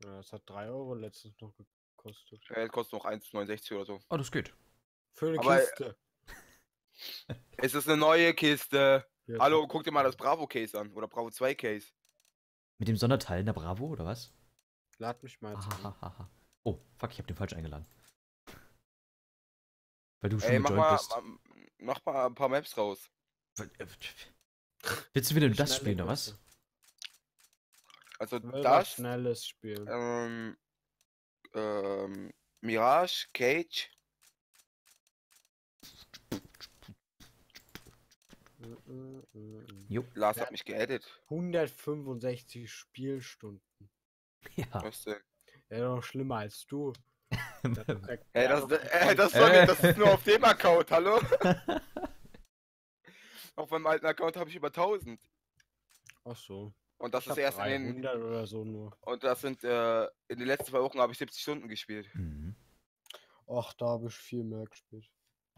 Ja, das hat 3 Euro letztens noch gekostet. Ja, das kostet noch 1,69 oder so. Oh, das geht. Für eine Aber- Kiste. Es ist eine neue Kiste. Ja, Hallo, guck dir mal das Bravo Case an. Oder Bravo 2 Case. Mit dem Sonderteil in der Bravo, oder was? Lad mich mal zu. Ahahaha. Oh, fuck, ich hab den falsch eingeladen. Weil du schon Ey, gejoint bist. mach mal ein paar Maps raus. Willst du wieder nur das Schnelle spielen, oder was? Kiste. Also Ich will was das, schnelles spielen. Mirage, Cage. Jo. Lars Ja. hat mich geedit. 165 Spielstunden. Ja. Was denn? Ja, noch schlimmer als du. Hey, das ist nur auf dem Account, hallo? Auf meinem alten Account habe ich über 1000. Ach so. Und das Ich ist hab erst in den. 300 oder so nur. Und das sind in den letzten 2 Wochen habe ich 70 Stunden gespielt. Mhm. Ach, da habe ich viel mehr gespielt.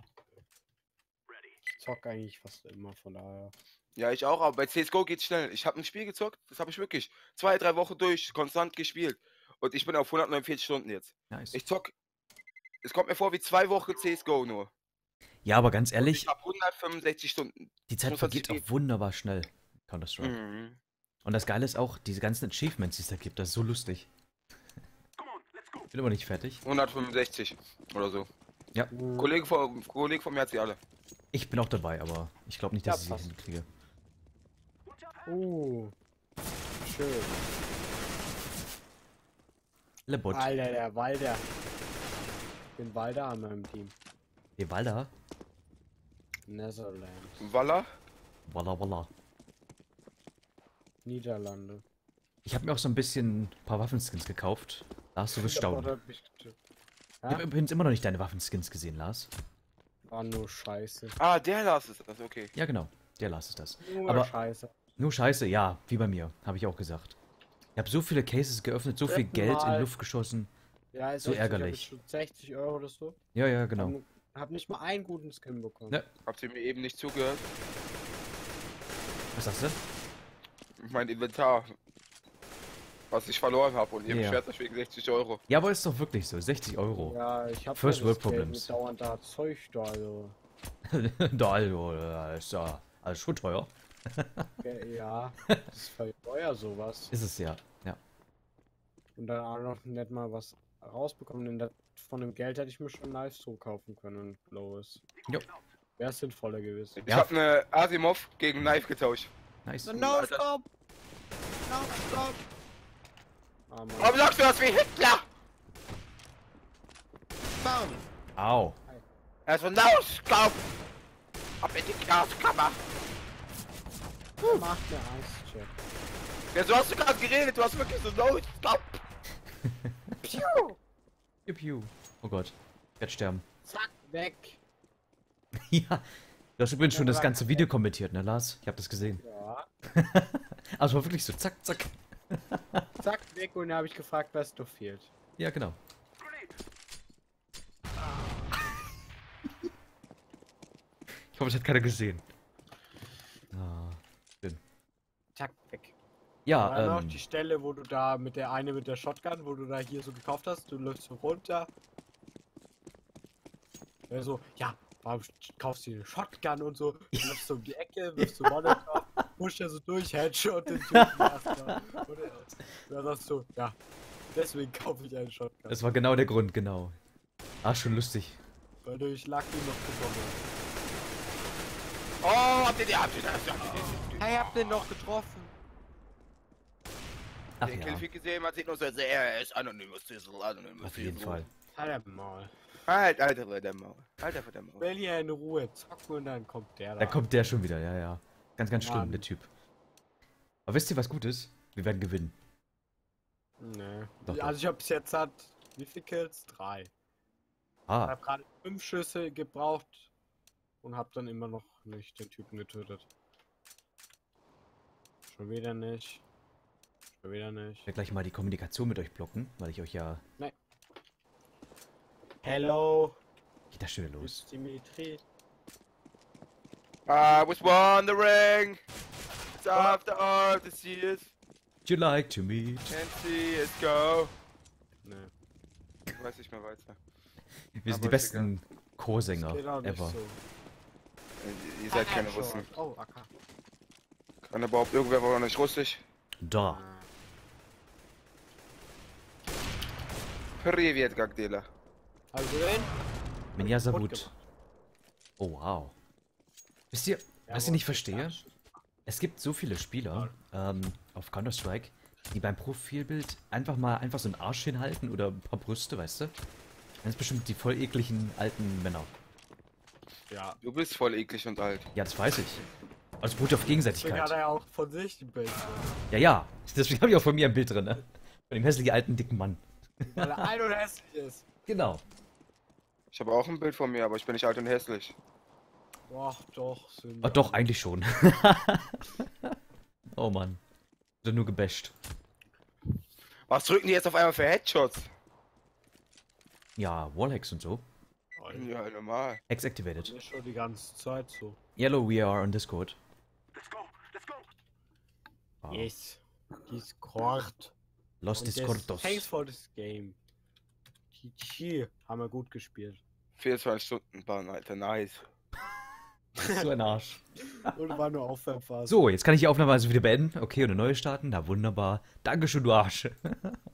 Ich zock eigentlich fast immer, von daher. Ja, ich auch, aber bei CSGO geht's schnell. Ich habe ein Spiel gezockt, das habe ich wirklich 2, 3 Wochen durch konstant gespielt. Und ich bin auf 149 Stunden jetzt. Nice. Ich zock. Es kommt mir vor wie 2 Wochen CSGO nur. Ja, aber ganz Und ehrlich, ich habe 165 Stunden. die Zeit muss man vergeht sich auch wunderbar schnell. Counter-Strike. Mhm. Und das Geile ist auch, diese ganzen Achievements, die es da gibt, das ist so lustig. Ich bin immer nicht fertig. 165 oder so. Ja. Kollege von mir hat sie alle. Ich bin auch dabei, aber ich glaube nicht, dass Ja, ich sie passt. hinkriege. Schön. Lebot. Alter, der Walder. Den Walder an meinem Team. Die Walder. Netherlands. Walla? Walla walla. Niederlande. Ich habe mir auch so ein bisschen ein paar Waffenskins gekauft. Lars, du wirst staunen. Ich habe übrigens immer noch nicht deine Waffenskins gesehen, Lars. War nur Scheiße. Ah, der Lars ist das, okay. Ja, genau. Der Lars ist das. Nur Aber- Scheiße. Nur Scheiße, ja, wie bei mir. Habe ich auch gesagt. Ich habe so viele Cases geöffnet, so viel Dritten Geld in Mal. die Luft geschossen. Ja, ist So echt, ich hab ärgerlich. jetzt schon 60 Euro oder so. Ja, ja, genau. Hab nicht mal einen guten Skin bekommen. Ja. Habt ihr mir eben nicht zugehört? Was sagst du? Mein Inventar. Was ich verloren habe und ihr Ja. beschwert euch wegen 60 Euro. Ja, aber ist doch wirklich so. 60 Euro. Ja, ich hab First ja World das Geld Problems. mit dauernd da Zeug da, also. Da, also, ist ja alles schon teuer. Ja, das ist voll teuer sowas. Ist es ja. Ja. Und dann auch noch nicht mal was rausbekommen, denn von dem Geld hätte ich mir schon Live so kaufen können, Lois. Jo. Wäre sinnvoller gewesen. Ich Ja. habe eine Asimov gegen Knife getauscht. Nice. No-Scope! No-Scope! Ah, Mann. Warum sagst du das wie Hitler? Bam! Au. Also No-Scope! Ab in die Glaskammer! Der macht mir Angst, Chef. Ja, so hast du gerade geredet, du hast wirklich so No-Scope! Piu! Piu, piu. Oh Gott. Ich werde sterben. Zack, weg! Ja. Du hast übrigens schon das aber- ganze Video kommentiert, ne, Lars? Ich habe das gesehen. Ja. Also war wirklich so, zack, zack. Zack, weg und dann habe ich gefragt, was doch fehlt. Ja, genau. Ich hoffe, das hat keiner gesehen. Ah, schön. Zack, weg. Ja, Dann noch die Stelle, wo du da mit der eine mit der Shotgun, wo du da hier so gekauft hast, du läufst so runter. Ja, so, ja, warum kaufst du dir eine Shotgun und so? Du läufst so um die Ecke, wirfst so Monitor, pusht ja so durch, Headshot den Typen erstmal. Und dann sagst du, ja, deswegen kaufe ich eine Shotgun. das war genau der Grund, genau. Ah, schon lustig. Weil du ich Lucky noch bekommen hast. Oh, habt ihr das? Hey, hab den noch getroffen. Ach Den ja, Killfeed gesehen, man sieht nur so, er ist Anonymous Diesel, Anonymous auf jeden Fall. Halt mal. Alter, der Maul. Alter, der Maul. Will hier in Ruhe zocken und dann kommt der Da kommt der schon wieder, ja, ja. Ganz, ganz schlimm, Mann. der Typ. Aber wisst ihr, was gut ist? Wir werden gewinnen. Nee. Doch, Also ich hab bis jetzt hat, wie viele Kills? 3. Ich Ah, habe gerade 5 Schüsse gebraucht und habe dann immer noch nicht den Typen getötet. Schon wieder nicht. Schon wieder nicht. ich werde gleich mal die Kommunikation mit euch blocken, weil ich euch ja... Hello, Geht das schon wieder los? ist Dimitri. I was wondering, after all these years, Would you like to meet? and see us go. Nee. Ich weiß nicht mehr weiter. Wir sind Aber die ist egal. besten Chorsänger Geht auch nicht ever. so. Ihr seid keine Headshot. Russen. Oh, AK. Kann überhaupt irgendwer war nicht Russisch? Da. Привет, как дела? Also den? Minja Kaputt Savut. gemacht. Oh, wow. Wisst ihr, was ich nicht verstehe? Es gibt so viele Spieler auf Counter-Strike, die beim Profilbild einfach so einen Arsch hinhalten oder ein paar Brüste, weißt du? Das sind bestimmt die voll ekligen alten Männer. Ja. Du bist voll eklig und alt. Ja, das weiß ich. Aber es beruht auf Deswegen hat Gegenseitigkeit. er ja auch von sich die Bild. Ja, ja. Deswegen habe ich auch von mir ein Bild drin, ne? Von dem hässlichen alten dicken Mann. Weil er alt und hässlich ist. Genau. Ich habe auch ein Bild von mir, aber ich bin nicht alt und hässlich. Boah, doch. Sind Oh, doch, eigentlich schon. Oh Mann. Wird nur gebasht. Was drücken die jetzt auf einmal für Headshots? Ja, Wallhacks und so. Ja, normal. Hex activated. Ist schon die ganze Zeit so. Yellow, we are on Discord. Wow. Yes. Discord. Los Und Discordos. Thanks for this game. GG. Haben wir gut gespielt. 24 Stunden Bahn, Alter, nice. So ein Arsch. Und war nur Aufwärmphase. So, jetzt kann ich die Aufnahme also wieder beenden. Okay, und eine neue starten. Na wunderbar. Dankeschön, du Arsch.